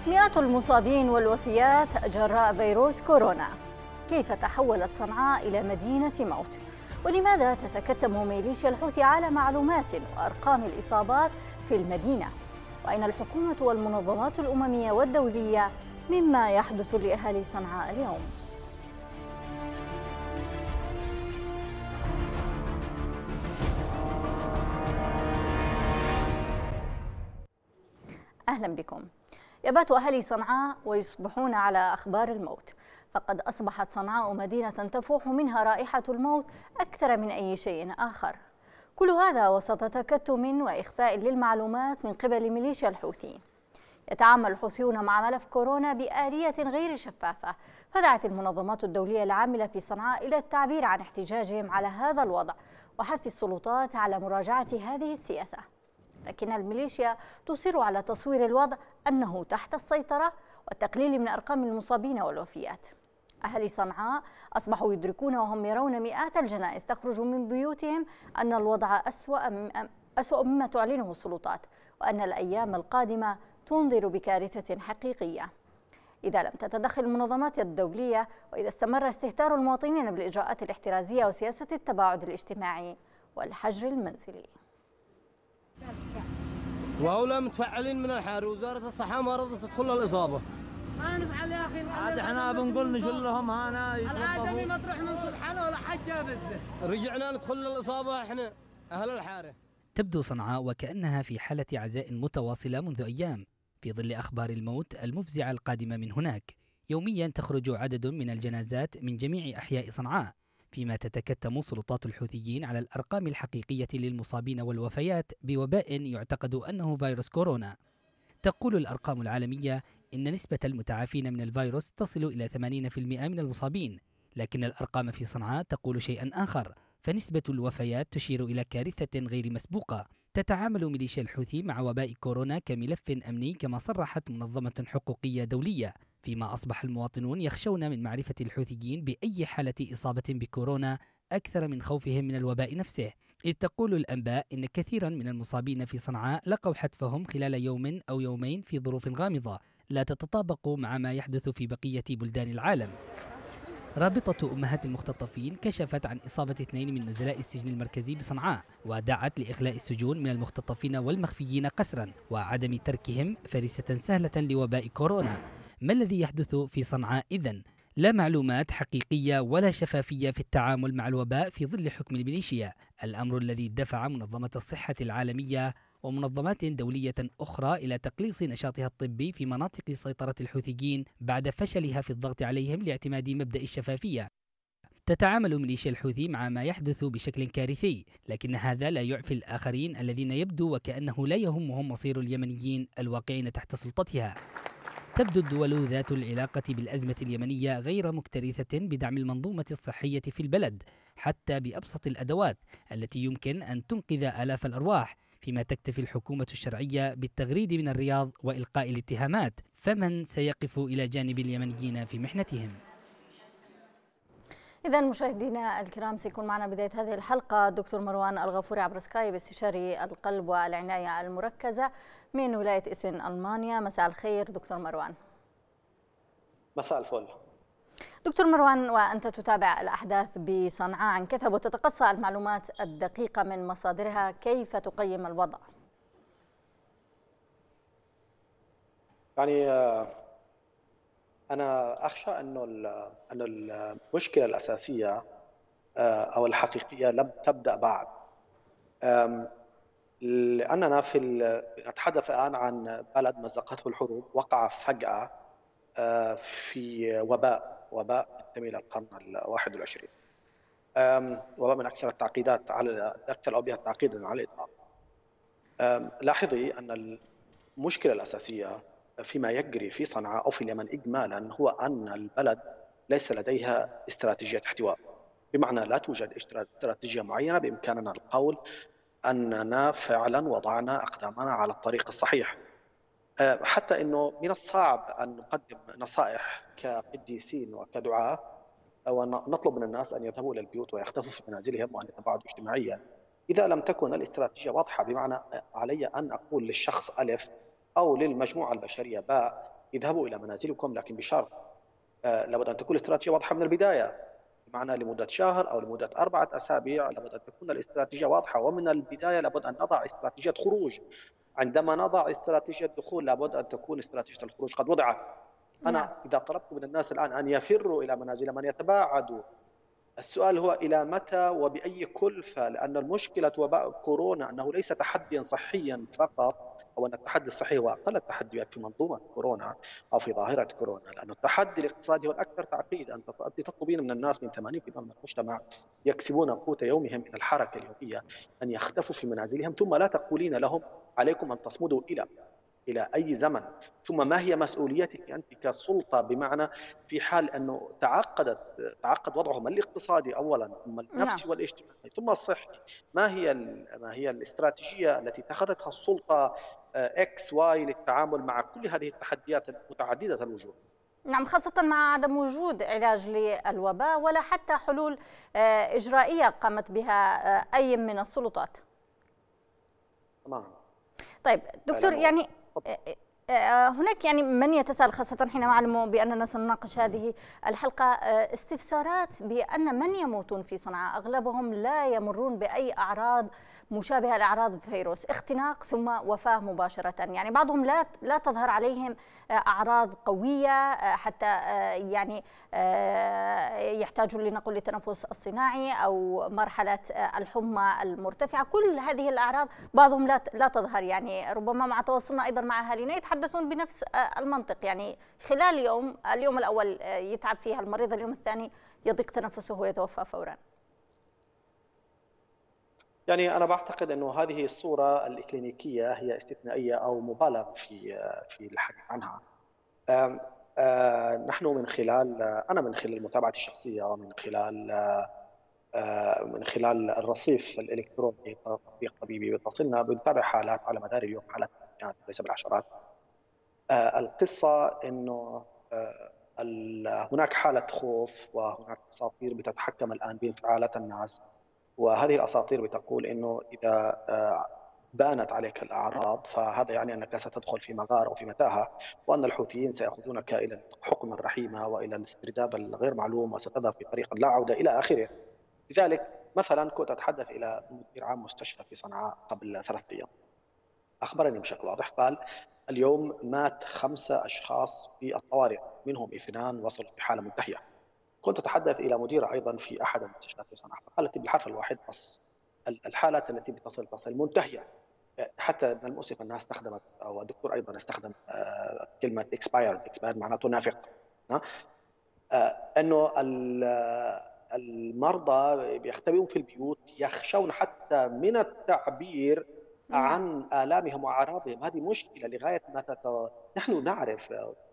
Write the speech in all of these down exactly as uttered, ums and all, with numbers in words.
مئات المصابين والوفيات جراء فيروس كورونا. كيف تحولت صنعاء إلى مدينة موت؟ ولماذا تتكتم ميليشيا الحوثي على معلومات وأرقام الإصابات في المدينة؟ وأين الحكومة والمنظمات الأممية والدولية مما يحدث لأهالي صنعاء اليوم؟ أهلا بكم. يبات أهالي صنعاء ويصبحون على أخبار الموت، فقد أصبحت صنعاء مدينة تفوح منها رائحة الموت أكثر من أي شيء آخر. كل هذا وسط تكتم وإخفاء للمعلومات من قبل ميليشيا الحوثي. يتعامل الحوثيون مع ملف كورونا بآلية غير شفافة، فدعت المنظمات الدولية العاملة في صنعاء إلى التعبير عن احتجاجهم على هذا الوضع وحث السلطات على مراجعة هذه السياسة. لكن الميليشيا تصر على تصوير الوضع أنه تحت السيطرة والتقليل من أرقام المصابين والوفيات. أهل صنعاء أصبحوا يدركون وهم يرون مئات الجنائز تخرج من بيوتهم أن الوضع أسوأ أسوأ مما تعلنه السلطات، وأن الأيام القادمة تنذر بكارثة حقيقية إذا لم تتدخل المنظمات الدولية، وإذا استمر استهتار المواطنين بالإجراءات الاحترازية وسياسة التباعد الاجتماعي والحجر المنزلي. وهؤلاء متفعلين من الحار، وزارة الصحة ما رضت تدخل الإصابة. ما نفعل يا أخي. عاد احنا بنقول نشيل لهم هنا الآدمي مطرح من سبحانه ولا حاجة بزه. رجعنا ندخل الإصابة احنا أهل الحارة. تبدو صنعاء وكأنها في حالة عزاء متواصلة منذ أيام في ظل أخبار الموت المفزعة القادمة من هناك. يوميا تخرج عدد من الجنازات من جميع أحياء صنعاء، فيما تتكتم سلطات الحوثيين على الأرقام الحقيقية للمصابين والوفيات بوباء يعتقد أنه فيروس كورونا. تقول الأرقام العالمية إن نسبة المتعافين من الفيروس تصل إلى ثمانين بالمئة من المصابين، لكن الأرقام في صنعاء تقول شيئا آخر، فنسبة الوفيات تشير إلى كارثة غير مسبوقة. تتعامل ميليشيا الحوثي مع وباء كورونا كملف أمني كما صرحت منظمة حقوقية دولية، فيما أصبح المواطنون يخشون من معرفة الحوثيين بأي حالة إصابة بكورونا أكثر من خوفهم من الوباء نفسه. إذ تقول الأنباء إن كثيرا من المصابين في صنعاء لقوا حتفهم خلال يوم أو يومين في ظروف غامضة لا تتطابق مع ما يحدث في بقية بلدان العالم. رابطة أمهات المختطفين كشفت عن إصابة اثنين من نزلاء السجن المركزي بصنعاء، ودعت لإخلاء السجون من المختطفين والمخفيين قسرا وعدم تركهم فريسة سهلة لوباء كورونا. ما الذي يحدث في صنعاء إذن؟ لا معلومات حقيقية ولا شفافية في التعامل مع الوباء في ظل حكم الميليشيا، الأمر الذي دفع منظمة الصحة العالمية ومنظمات دولية أخرى إلى تقليص نشاطها الطبي في مناطق سيطرة الحوثيين بعد فشلها في الضغط عليهم لاعتماد مبدأ الشفافية. تتعامل ميليشيا الحوثي مع ما يحدث بشكل كارثي، لكن هذا لا يعفي الآخرين الذين يبدو وكأنه لا يهمهم مصير اليمنيين الواقعين تحت سلطتها. تبدو الدول ذات العلاقة بالأزمة اليمنية غير مكترثة بدعم المنظومة الصحية في البلد حتى بأبسط الأدوات التي يمكن أن تنقذ آلاف الأرواح، فيما تكتفي الحكومة الشرعية بالتغريد من الرياض وإلقاء الاتهامات. فمن سيقف إلى جانب اليمنيين في محنتهم؟ إذا مشاهدينا الكرام، سيكون معنا بداية هذه الحلقة الدكتور مروان الغفوري عبر سكايب، استشاري القلب والعناية المركزة من ولاية إسن ألمانيا. مساء الخير دكتور مروان. مساء الفل دكتور مروان، وأنت تتابع الأحداث بصنعاء عن كثب وتتقصى المعلومات الدقيقة من مصادرها، كيف تقيم الوضع؟ يعني أنا أخشى أنه أن المشكلة الأساسية أو الحقيقية لم تبدأ بعد، لأننا في نتحدث الآن عن بلد مزقته الحروب، وقع فجأة في وباء وباء ينتمي إلى القرن الواحد والعشرين، وباء من أكثر التعقيدات على أكثر الأوبئة تعقيدا على الإطلاق. لاحظي أن المشكلة الأساسية فيما يجري في صنعاء أو في اليمن إجمالا هو أن البلد ليس لديها استراتيجية احتواء، بمعنى لا توجد استراتيجية معينة بإمكاننا القول أننا فعلا وضعنا أقدامنا على الطريق الصحيح. حتى أنه من الصعب أن نقدم نصائح كقديسين وكدعاة ونطلب من الناس أن يذهبوا إلى البيوت ويختفوا في منازلهم وأن يتباعدوا اجتماعيا إذا لم تكن الاستراتيجية واضحة. بمعنى علي أن أقول للشخص ألف أو للمجموعة البشرية باء اذهبوا إلى منازلكم، لكن بشرط لابد أن تكون الاستراتيجية واضحة من البداية، بمعنى لمدة شهر أو لمدة أربعة أسابيع لابد أن تكون الاستراتيجية واضحة، ومن البداية لابد أن نضع استراتيجية خروج. عندما نضع استراتيجية دخول لابد أن تكون استراتيجية الخروج قد وضعت. أنا نعم. إذا طلبت من الناس الآن أن يفروا إلى منازلهم، أن يتباعدوا، السؤال هو إلى متى وبأي كلفة؟ لأن المشكلة وباء كورونا أنه ليس تحديا صحيا فقط، أو أن التحدي الصحي هو أقل التحديات في منظومة كورونا أو في ظاهرة كورونا، لأن التحدي الاقتصادي هو الأكثر تعقيد. أنت تطلبين من الناس من ثمانين بالمئة من المجتمع يكسبون قوت يومهم من الحركة اليومية أن يختفوا في منازلهم، ثم لا تقولين لهم عليكم أن تصمدوا إلى إلى أي زمن. ثم ما هي مسؤوليتك أنت كسلطة؟ بمعنى في حال أنه تعقدت تعقد وضعهم الاقتصادي أولا، ثم النفسي والاجتماعي ثم الصحي، ما هي ما هي الاستراتيجية التي اتخذتها السلطة إكس واي للتعامل مع كل هذه التحديات المتعددة الوجوه؟ نعم، خاصة مع عدم وجود علاج للوباء ولا حتى حلول إجرائية قامت بها أي من السلطات. تمام. طيب دكتور، يعني هناك يعني من يتساءل، خاصة حينما أعلم بأننا سنناقش هذه الحلقة، استفسارات بأن من يموتون في صنعاء أغلبهم لا يمرون بأي أعراض مشابهة لأعراض فيروس، اختناق ثم وفاة مباشرة. يعني بعضهم لا لا تظهر عليهم أعراض قوية حتى يعني يحتاجون لنقل للتنفس الصناعي أو مرحلة الحمى المرتفعة. كل هذه الأعراض بعضهم لا لا تظهر. يعني ربما مع تواصلنا أيضا مع أهالينا يتحدثون بنفس المنطق، يعني خلال يوم اليوم الأول يتعب فيها المريض، اليوم الثاني يضيق تنفسه ويتوفى فورا. يعني أنا بعتقد أنه هذه الصورة الإكلينيكية هي استثنائية أو مبالغ في في الحديث عنها. آم آم نحن من خلال أنا من خلال متابعتي الشخصية ومن خلال من خلال الرصيف الإلكتروني تطبيق طبيبي بتصلنا بنتابع حالات على مدار اليوم، حالات ليس بالعشرات. القصة أنه هناك حالة خوف وهناك أساطير بتتحكم الآن بانفعالات الناس، وهذه الأساطير بتقول أنه إذا بانت عليك الأعراض فهذا يعني أنك ستدخل في مغارة أو في متاهة، وأن الحوثيين سيأخذونك إلى الحكم الرحيمة وإلى الاسترداد الغير معلوم، وستذهب في طريق لا عودة إلى آخره. لذلك مثلا كنت أتحدث إلى مدير عام مستشفى في صنعاء قبل ثلاثة أيام، أخبرني بشكل واضح، قال اليوم مات خمسة أشخاص في الطوارئ، منهم اثنان وصلوا في حالة منتهية. كنت أتحدث إلى مديرة أيضا في أحد المستشفيات في صنعاء، قالت بالحرف الواحد بس الحالات التي بتصل تصل منتهية. حتى من المؤسف أنها استخدمت، أو الدكتور أيضا استخدم كلمة expired expired معناته نافق، أنه المرضى بيختبئون في البيوت، يخشون حتى من التعبير عن آلامهم وأعراضهم. هذه مشكلة لغاية ما تت... نحن نعرف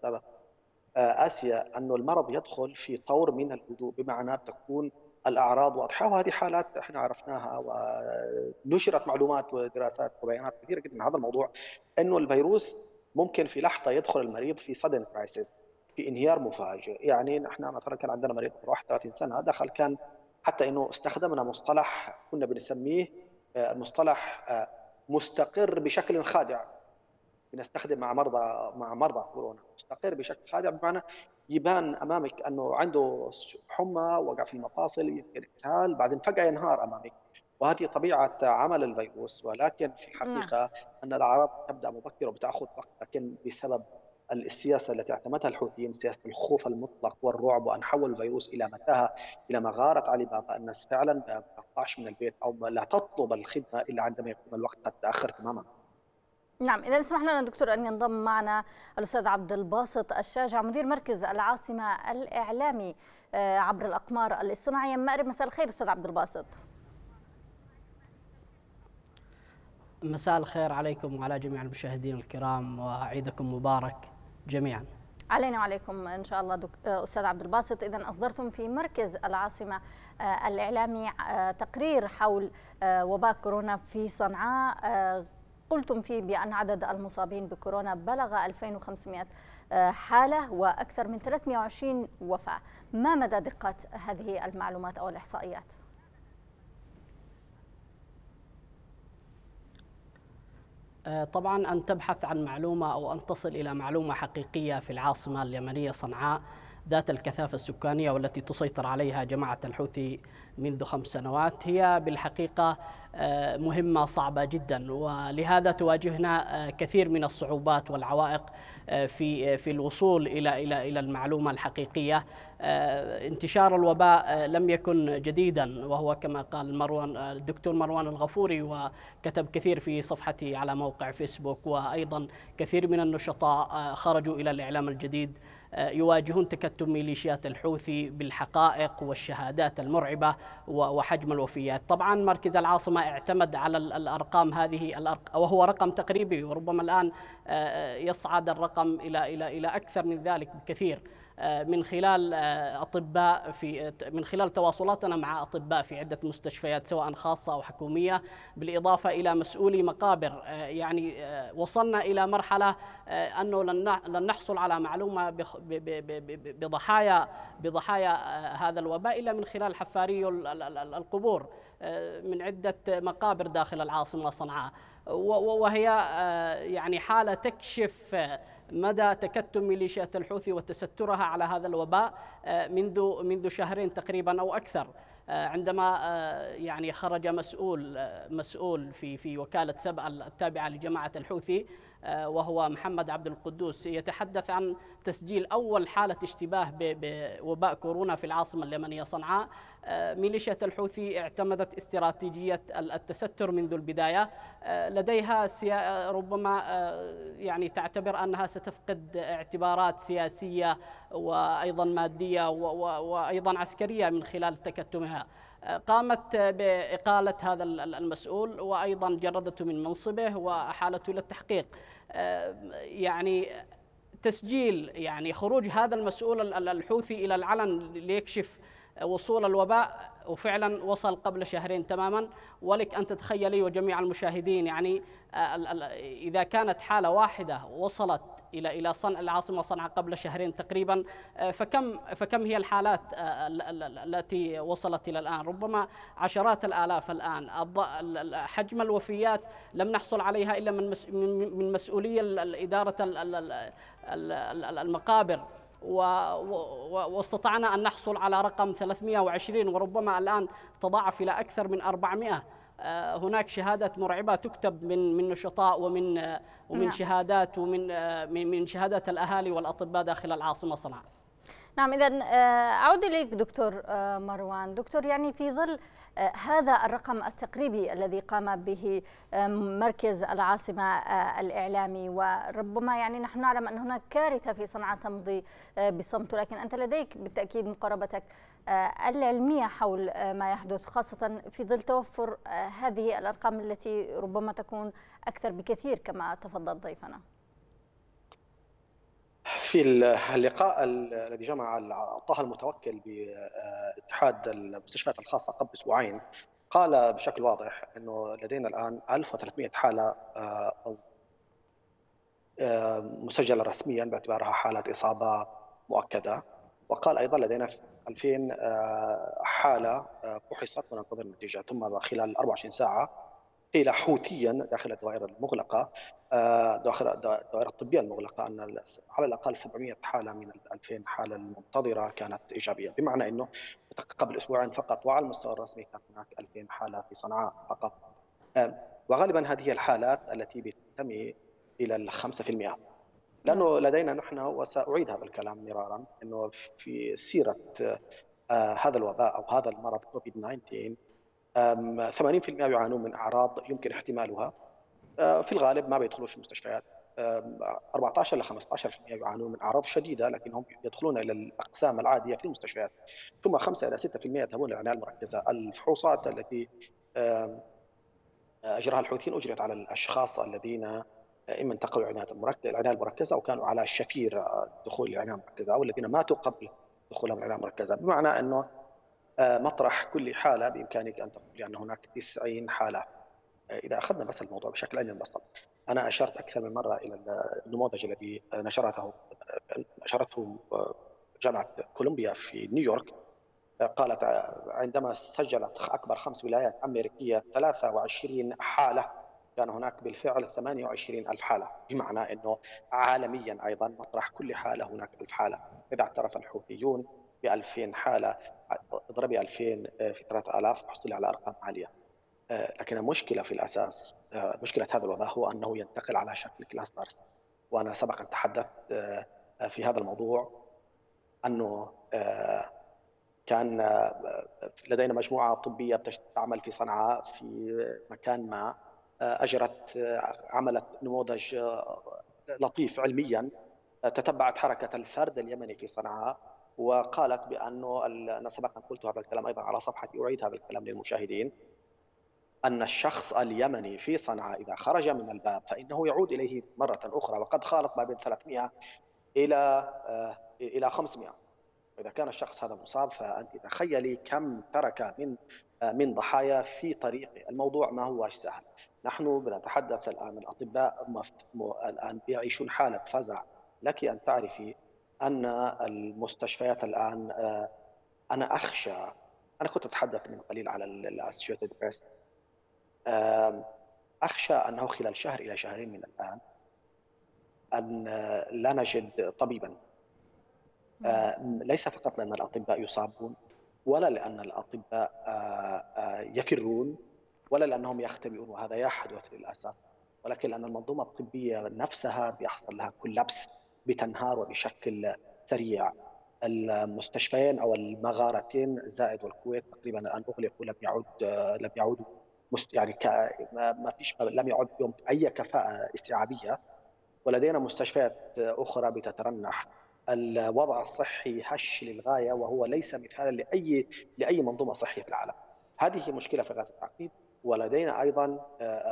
آسيا أن المرض يدخل في طور من الهدوء، بمعنى تكون الأعراض واضحة، وهذه حالات احنا عرفناها ونشرت معلومات ودراسات وبيانات كثيرة جدا من هذا الموضوع، أنه الفيروس ممكن في لحظة يدخل المريض في sudden crisis، في انهيار مفاجئ. يعني نحن مثلا كان عندنا مريض واحد وثلاثين سنة دخل، كان حتى أنه استخدمنا مصطلح كنا بنسميه المصطلح مستقر بشكل خادع، بنستخدم مع مرضى مع مرضى كورونا مستقر بشكل خادع، بمعنى يبان امامك انه عنده حمى، وقع في المفاصل، يمكن اسهال، بعدين فجاه ينهار امامك. وهذه طبيعه عمل الفيروس، ولكن في الحقيقه ان الاعراض تبدا مبكره وبتاخذ وقت، لكن بسبب السياسه التي اعتمدها الحوثيين، سياسه الخوف المطلق والرعب، وان حولوا الفيروس الى متاهه، الى مغاره علي بابا، الناس فعلا ما تطلعش من البيت او لا تطلب الخدمه الا عندما يكون الوقت قد تاخر تماما. نعم، إذا اسمح لنا دكتور أن ينضم معنا الأستاذ عبد الباسط الشاجع، مدير مركز العاصمة الإعلامي عبر الأقمار الاصطناعية من مأرب. مساء الخير أستاذ عبد الباسط. مساء الخير عليكم وعلى جميع المشاهدين الكرام، وعيدكم مبارك جميعا. علينا وعليكم إن شاء الله. أستاذ عبد الباسط، إذا أصدرتم في مركز العاصمة الإعلامي تقرير حول وباء كورونا في صنعاء، قلتم فيه بأن عدد المصابين بكورونا بلغ ألفين وخمسمائة حالة وأكثر من ثلاثمائة وعشرين وفاة. ما مدى دقة هذه المعلومات أو الإحصائيات؟ طبعا أن تبحث عن معلومة أو أن تصل إلى معلومة حقيقية في العاصمة اليمنية صنعاء ذات الكثافة السكانية والتي تسيطر عليها جماعة الحوثي منذ خمس سنوات هي بالحقيقة مهمة صعبة جدا، ولهذا تواجهنا كثير من الصعوبات والعوائق في في الوصول إلى إلى إلى المعلومة الحقيقية. انتشار الوباء لم يكن جديدا، وهو كما قال مروان الدكتور مروان الغفوري، وكتب كثير في صفحته على موقع فيسبوك، وأيضا كثير من النشطاء خرجوا إلى الإعلام الجديد يواجهون تكتم ميليشيات الحوثي بالحقائق والشهادات المرعبة وحجم الوفيات. طبعا مركز العاصمة اعتمد على الأرقام هذه الأرق... وهو رقم تقريبي، وربما الآن يصعد الرقم إلى إلى إلى أكثر من ذلك بكثير، من خلال أطباء في من خلال تواصلاتنا مع أطباء في عدة مستشفيات سواء خاصة أو حكومية، بالإضافة إلى مسؤولي مقابر. يعني وصلنا إلى مرحلة أنه لن نحصل على معلومة بضحايا بضحايا هذا الوباء إلا من خلال حفاري القبور من عدة مقابر داخل العاصمة صنعاء، وهي يعني حالة تكشف مدى تكتم ميليشيات الحوثي وتسترها على هذا الوباء منذ منذ شهرين تقريبا أو أكثر، عندما يعني خرج مسؤول مسؤول في في وكالة سبأ التابعة لجماعة الحوثي وهو محمد عبد القدوس يتحدث عن تسجيل أول حالة اشتباه بوباء كورونا في العاصمة اليمنية صنعاء. ميليشيا الحوثي اعتمدت استراتيجية التستر منذ البداية، لديها ربما يعني تعتبر أنها ستفقد اعتبارات سياسية وأيضا مادية وأيضا عسكرية من خلال تكتمها. قامت بإقالة هذا المسؤول وأيضا جردته من منصبه وأحالته إلى التحقيق. يعني تسجيل يعني خروج هذا المسؤول الحوثي إلى العلن ليكشف وصول الوباء، وفعلا وصل قبل شهرين تماما. ولك أن تتخيلي وجميع المشاهدين يعني إذا كانت حالة واحدة وصلت إلى إلى صنع العاصمة صنعاء قبل شهرين تقريبا، فكم فكم هي الحالات التي وصلت إلى الآن؟ ربما عشرات الآلاف الآن. حجم الوفيات لم نحصل عليها إلا من من مسؤولية إدارة المقابر، واستطعنا أن نحصل على رقم ثلاثمئة وعشرين وربما الآن تضاعف إلى أكثر من أربعمئة. هناك شهادات مرعبة تكتب من من نشطاء ومن ومن نعم. شهادات ومن من شهادات الأهالي والأطباء داخل العاصمة صنعاء. نعم، إذا أعود إليك دكتور مروان. دكتور، يعني في ظل هذا الرقم التقريبي الذي قام به مركز العاصمة الإعلامي، وربما يعني نحن نعلم أن هناك كارثة في صنعاء تمضي بصمت، لكن أنت لديك بالتأكيد مقاربتك العلمية حول ما يحدث، خاصة في ظل توفر هذه الأرقام التي ربما تكون أكثر بكثير كما تفضل ضيفنا. في اللقاء الذي جمع طه المتوكل باتحاد المستشفيات الخاصة قبل أسبوعين، قال بشكل واضح أنه لدينا الآن ألف وثلاثمئة حالة مسجلة رسميا باعتبارها حالة إصابة مؤكدة، وقال أيضا لدينا ألفين حالة فحصت وننتظر النتيجة، ثم خلال أربعة وعشرين ساعة قيل حوثيا داخل الدوائر المغلقة داخل الدوائر الطبية المغلقة أن على الأقل سبعمئة حالة من الألفين حالة المنتظرة كانت إيجابية، بمعنى أنه قبل أسبوعين فقط وعلى المستوى الرسمي كان هناك ألفين حالة في صنعاء فقط، وغالبا هذه الحالات التي بتنتمي إلى الخمسة في المئة، لأنه لدينا نحن، وسأعيد هذا الكلام مرارا، أنه في سيرة هذا الوباء أو هذا المرض كوفيد تسعة عشر ثمانين بالمئة يعانون من أعراض يمكن احتمالها، في الغالب ما بيدخلوش المستشفيات، أربعة عشر إلى خمسة عشر بالمئة يعانون من أعراض شديدة لكنهم يدخلون إلى الأقسام العادية في المستشفيات، ثم خمسة إلى ستة بالمئة يذهبون للعناية المركزة. الفحوصات التي أجراها الحوثيين أجرت على الأشخاص الذين إما انتقلوا العناية المركزة أو كانوا على شفير دخول العناية المركزة أو الذين ماتوا قبل دخولهم العناية المركزة، بمعنى أنه مطرح كل حالة بإمكانك أن تقول أن هناك تسعين حالة. إذا أخذنا بس الموضوع بشكل علمي مبسط، أنا أشرت أكثر من مرة إلى النموذج الذي نشرته نشرته جامعة كولومبيا في نيويورك، قالت عندما سجلت أكبر خمس ولايات أمريكية ثلاثة وعشرين حالة كان هناك بالفعل ثمانية وعشرين ألف حالة، بمعنى أنه عالميا أيضا مطرح كل حالة هناك ألف حالة. إذا اعترف الحوثيون ب ألفين حالة، اضربي ألفين في ثلاثة آلاف تحصلي على أرقام عالية. لكن المشكلة في الأساس، مشكلة هذا الوباء هو أنه ينتقل على شكل كلاسترز، وأنا سبقا تحدثت في هذا الموضوع أنه كان لدينا مجموعة طبية تعمل في صنعاء في مكان ما، أجرت عملت نموذج لطيف علميا، تتبعت حركة الفرد اليمني في صنعاء، وقالت بأنه، أنا سبقا قلت هذا الكلام أيضا على صفحتي، أعيد هذا الكلام للمشاهدين، أن الشخص اليمني في صنعاء إذا خرج من الباب فإنه يعود إليه مرة أخرى، وقد خالط ما بين ثلاثمئة إلى إلى خمسمئة. إذا كان الشخص هذا مصاب فأنت تخيلي كم ترك من من ضحايا في طريقه. الموضوع ما هو سهل. نحن بنتحدث الآن، الأطباء الآن يعيشون حالة فزع. لك أن تعرفي أن المستشفيات الآن، أنا أخشى، أنا كنت أتحدث من قليل على الأسوشيتد بريس، أخشى أنه خلال شهر إلى شهرين من الآن أن لا نجد طبيبا، ليس فقط لأن الأطباء يصابون، ولا لأن الأطباء يفرون، ولا لأنهم يختبئون، وهذا يحدث للأسف، ولكن لأن المنظومة الطبية نفسها بيحصل لها كولابس، بتنهار وبشكل سريع. المستشفيين أو المغارتين زائد والكويت تقريبا الآن أغلقوا، لم يعد لم يعودوا يعني ما فيش لم يعد يوم أي كفاءة استيعابية، ولدينا مستشفيات أخرى بتترنح. الوضع الصحي هش للغاية، وهو ليس مثالا لأي لأي منظومة صحية في العالم. هذه مشكلة في غاية التعقيد. ولدينا أيضا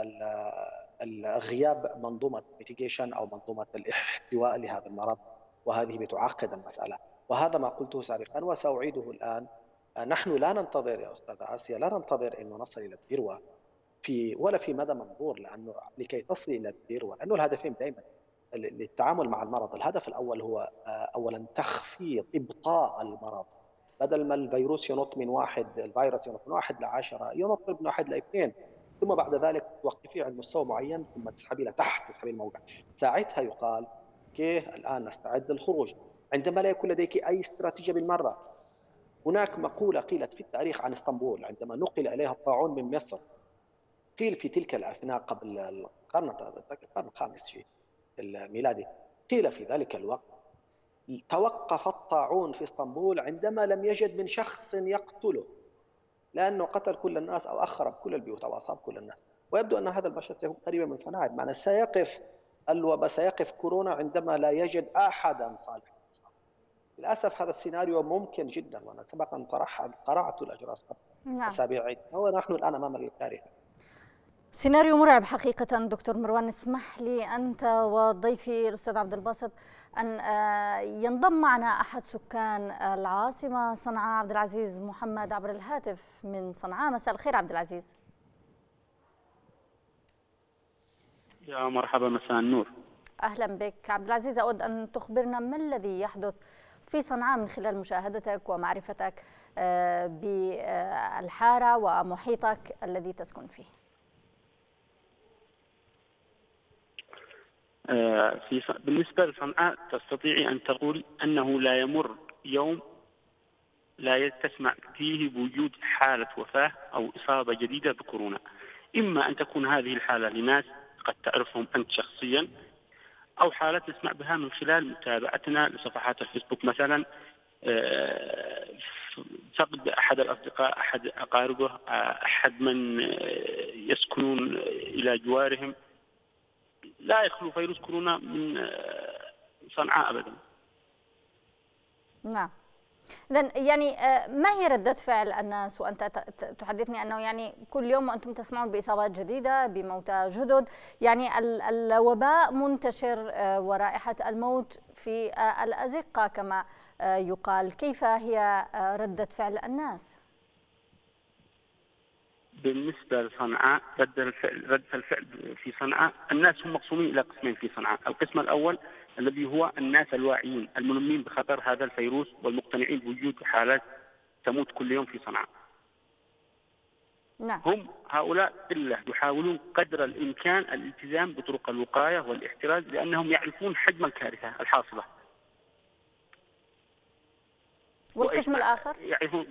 غياب منظومة ميتيجيشن أو منظومة الاحتواء لهذا المرض، وهذه بتعقد المسألة، وهذا ما قلته سابقا وسأعيده الآن. نحن لا ننتظر يا أستاذة آسيا، لا ننتظر أنه نصل إلى الذروة في ولا في مدى منظور، لأنه لكي تصل إلى الذروة، لأنه الهدفين دائما للتعامل مع المرض. الهدف الأول هو أولا تخفيض إبطاء المرض، بدل ما الفيروس ينط من واحد الفيروس ينط من واحد لعشرة، ينط من واحد لاثنين، ثم بعد ذلك توقفيه عند مستوى معين، ثم تسحبي لتحت، تسحبي الموقع. ساعتها يقال كيف الآن نستعد للخروج، عندما لا يكون لديك أي استراتيجية بالمرة. هناك مقولة قيلت في التاريخ عن اسطنبول عندما نقل إليها الطاعون من مصر، قيل في تلك الأثناء قبل القرن القرن الخامس في الميلادي، قيل في ذلك الوقت توقف الطاعون في اسطنبول عندما لم يجد من شخص يقتله، لأنه قتل كل الناس أو أخرب كل البيوت أو أصاب كل الناس. ويبدو أن هذا البشر سيكون قريبا من صناعة، بمعنى سيقف الوباء، سيقف كورونا عندما لا يجد أحدا صالحا. للأسف هذا السيناريو ممكن جدا، وأنا سبقا قرأت الأجراس قبل أسابيع، ونحن الآن أمام الكارثة. سيناريو مرعب حقيقة. دكتور مروان، اسمح لي أنت وضيفي الأستاذ عبد الباسط أن ينضم معنا أحد سكان العاصمة صنعاء، عبد العزيز محمد، عبر الهاتف من صنعاء. مساء الخير عبد العزيز. يا مرحبا، مساء النور. أهلا بك عبد العزيز. أود أن تخبرنا ما الذي يحدث في صنعاء من خلال مشاهدتك ومعرفتك بالحارة ومحيطك الذي تسكن فيه. في بالنسبة لصنعاء تستطيعي أن تقول أنه لا يمر يوم لا تسمع فيه بوجود حالة وفاة أو إصابة جديدة بكورونا. إما أن تكون هذه الحالة لناس قد تعرفهم أنت شخصيا، أو حالة نسمع بها من خلال متابعتنا لصفحات الفيسبوك، مثلا فقد أحد الأصدقاء، أحد أقاربه، أحد من يسكنون إلى جوارهم. لا يخلو فيروس كورونا من صنعاء أبدا. نعم. إذن يعني ما هي ردة فعل الناس؟ وأنت تحدثني أنه يعني كل يوم وأنتم تسمعون بإصابات جديدة، بموتى جدد، يعني الوباء منتشر ورائحة الموت في الأزقة كما يقال. كيف هي ردة فعل الناس؟ بالنسبة لصنعاء رد الفعل رد الفعل في صنعاء، الناس هم مقسومين إلى قسمين في صنعاء. القسم الأول الذي هو الناس الواعيين الملمين بخطر هذا الفيروس والمقتنعين بوجود حالات تموت كل يوم في صنعاء. نعم. هم هؤلاء قلة يحاولون قدر الإمكان الالتزام بطرق الوقاية والاحتراز لأنهم يعرفون حجم الكارثة الحاصلة. والقسم الآخر؟ يعرفون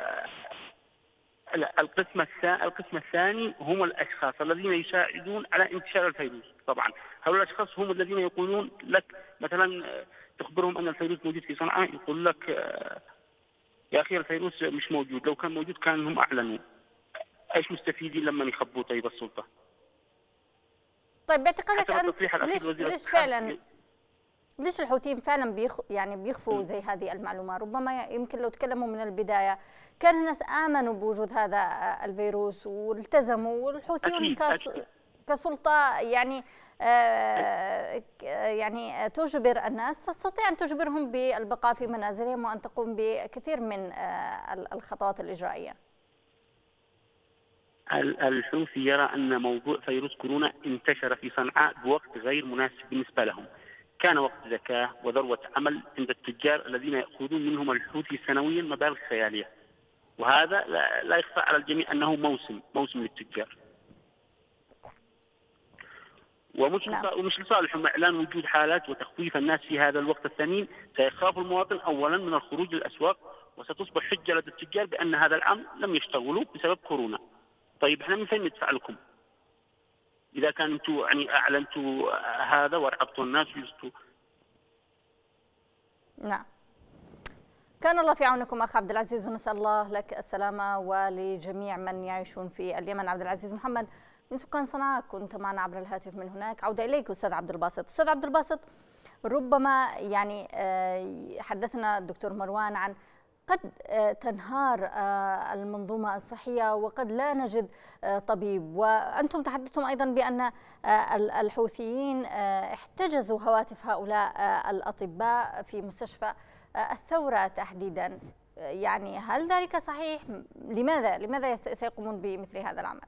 القسم الثاني القسم الثاني هم الأشخاص الذين يساعدون على انتشار الفيروس. طبعا هؤلاء الأشخاص هم الذين يقولون لك مثلا تخبرهم أن الفيروس موجود في صنعاء، يقول لك يا أخي الفيروس مش موجود، لو كان موجود كان هم أعلنوا. ايش مستفيدين لما يخبوا طيب السلطة؟ طيب باعتقادك أنت ليش, ليش فعلا ليش الحوثيين فعلا بيخ يعني بيخفوا زي هذه المعلومة؟ ربما يمكن لو تكلموا من البداية كان الناس آمنوا بوجود هذا الفيروس والتزموا، والحوثيون كس... كسلطة يعني آه يعني تجبر الناس، تستطيع أن تجبرهم بالبقاء في منازلهم وأن تقوم بكثير من آه الخطوات الإجرائية. الحوثي يرى أن موضوع فيروس كورونا انتشر في صنعاء بوقت غير مناسب بالنسبة لهم. كان وقت زكاة وذروة عمل عند التجار الذين يأخذون منهم الحوثي سنويا مبالغ خيالية، وهذا لا يخفى على الجميع أنه موسم موسم للتجار. ومش نعم. ومش لصالحهم إعلان وجود حالات وتخويف الناس في هذا الوقت الثمين. سيخاف المواطن أولا من الخروج للأسواق، وستصبح حجة لدى التجار بأن هذا العام لم يشتغلوا بسبب كورونا. طيب احنا من فين ندفع لكم؟ إذا كان انتم يعني أعلنتوا هذا ورعبتوا الناس ويستوا. نعم. كان الله في عونكم أخ عبد العزيز، ونسأل الله لك السلامة ولجميع من يعيشون في اليمن. عبد العزيز محمد من سكان صنعاء كنت معنا عبر الهاتف من هناك. عودة إليك أستاذ عبد الباسط. أستاذ عبد الباسط، ربما يعني حدثنا الدكتور مروان عن قد تنهار المنظومة الصحية وقد لا نجد طبيب، وأنتم تحدثتم أيضا بأن الحوثيين احتجزوا هواتف هؤلاء الأطباء في مستشفى الثورة تحديدا. يعني هل ذلك صحيح؟ لماذا لماذا سيقومون بمثل هذا العمل؟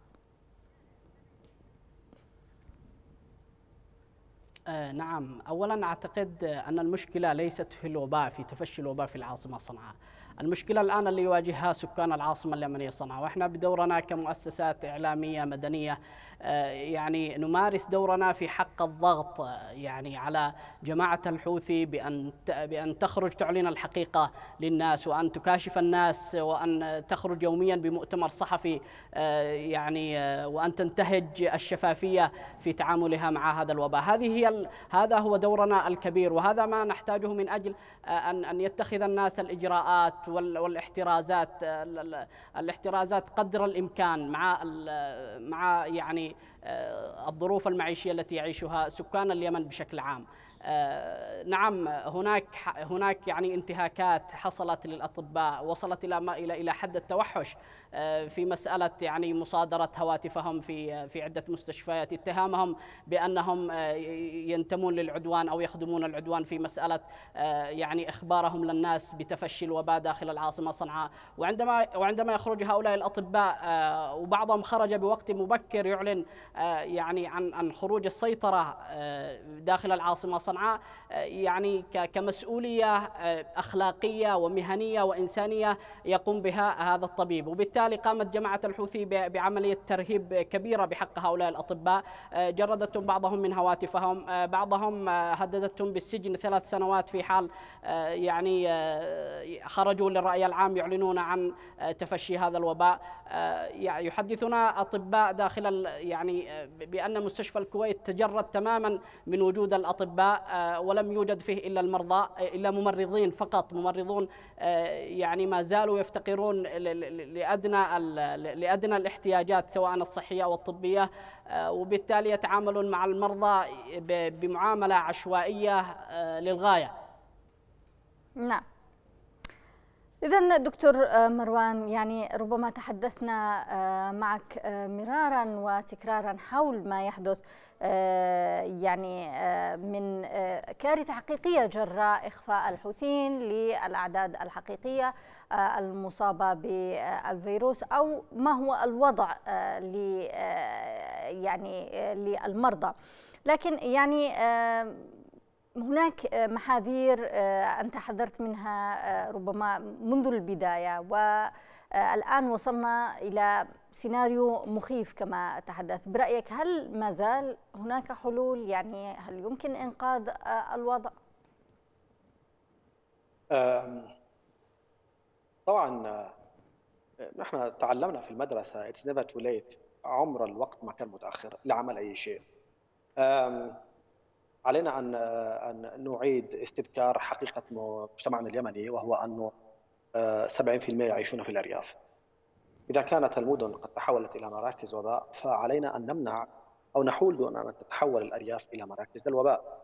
آه نعم، أولا أعتقد أن المشكلة ليست في الوباء، في تفشي الوباء في العاصمة صنعاء. المشكلة الآن اللي يواجهها سكان العاصمة اليمنية صنعاء، وإحنا بدورنا كمؤسسات إعلامية مدنية يعني نمارس دورنا في حق الضغط يعني على جماعة الحوثي بأن بأن تخرج تعلن الحقيقة للناس، وأن تكاشف الناس، وأن تخرج يوميا بمؤتمر صحفي يعني وأن تنتهج الشفافية في تعاملها مع هذا الوباء. هذه هي هذا هو دورنا الكبير، وهذا ما نحتاجه من أجل أن أن يتخذ الناس الإجراءات والاحترازات الاحترازات قدر الإمكان مع مع يعني الظروف المعيشية التي يعيشها سكان اليمن بشكل عام. نعم، هناك هناك يعني انتهاكات حصلت للأطباء وصلت إلى ما إلى إلى حد التوحش في مسألة يعني مصادرة هواتفهم في في عدة مستشفيات، اتهامهم بأنهم ينتمون للعدوان أو يخدمون العدوان في مسألة يعني إخبارهم للناس بتفشي الوباء داخل العاصمة صنعاء. وعندما وعندما يخرج هؤلاء الأطباء وبعضهم خرج بوقت مبكر يعلن يعني عن عن خروج السيطرة داخل العاصمة صنعاء، يعني كمسؤولية أخلاقية ومهنية وإنسانية يقوم بها هذا الطبيب. وبالتالي قامت جماعة الحوثي بعملية ترهيب كبيرة بحق هؤلاء الأطباء، جردتهم بعضهم من هواتفهم، بعضهم هددتهم بالسجن ثلاث سنوات في حال يعني خرجوا للرأي العام يعلنون عن تفشي هذا الوباء. يحدثنا أطباء داخل يعني بأن مستشفى الكويت تجرد تماما من وجود الأطباء، ولم يوجد فيه إلا المرضى، إلا ممرضين فقط، ممرضون يعني ما زالوا يفتقرون لأدنى لأدنى الاحتياجات سواء الصحية أو الطبية، وبالتالي يتعاملون مع المرضى بمعاملة عشوائية للغاية. نعم. إذن دكتور مروان، يعني ربما تحدثنا معك مرارا وتكرارا حول ما يحدث يعني من كارثة حقيقية جراء إخفاء الحوثيين للأعداد الحقيقية المصابة بالفيروس، أو ما هو الوضع ل يعني للمرضى. لكن يعني هناك محاذير أنت حذرت منها ربما منذ البداية، الآن وصلنا إلى سيناريو مخيف كما تحدث. برأيك هل ما زال هناك حلول؟ يعني هل يمكن إنقاذ الوضع؟ طبعا نحن تعلمنا في المدرسة It's never too late. عمر الوقت ما كان متأخر لعمل أي شيء. علينا أن أن نعيد استذكار حقيقة مجتمعنا اليمني، وهو أنه سبعين بالمئة يعيشون في الأرياف. إذا كانت المدن قد تحولت إلى مراكز وباء، فعلينا أن نمنع أو نحول دون أن تتحول الأرياف إلى مراكز الوباء.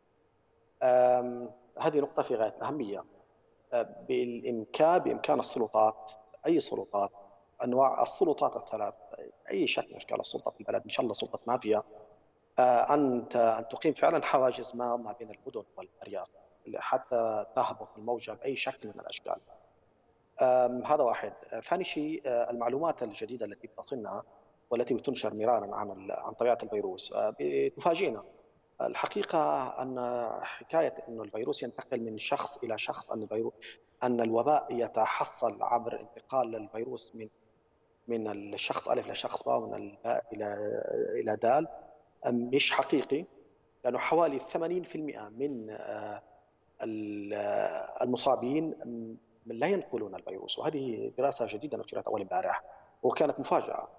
هذه نقطة في غاية الأهمية. بالإمكان بإمكان السلطات، أي سلطات، أنواع السلطات الثلاث، أي شكل من أشكال السلطة في البلد، إن شاء الله سلطة مافيا، أن أن تقيم فعلا حواجز ما ما بين المدن والأرياف حتى تهبط الموجة بأي شكل من الأشكال. هذا واحد. ثاني شيء، المعلومات الجديدة التي تصلنا والتي تنشر مرارا عن عن طبيعة الفيروس تفاجئنا. الحقيقة أن حكاية أن الفيروس ينتقل من شخص إلى شخص، أن الفيروس أن الوباء يتحصل عبر انتقال الفيروس من من الشخص ألف لشخص باء، ومن الباء إلى إلى دال، مش حقيقي، لأنه حوالي ثمانين بالمئة من المصابين لا ينقلون الفيروس، وهذه دراسة جديدة نشرت أول امبارح وكانت مفاجأة.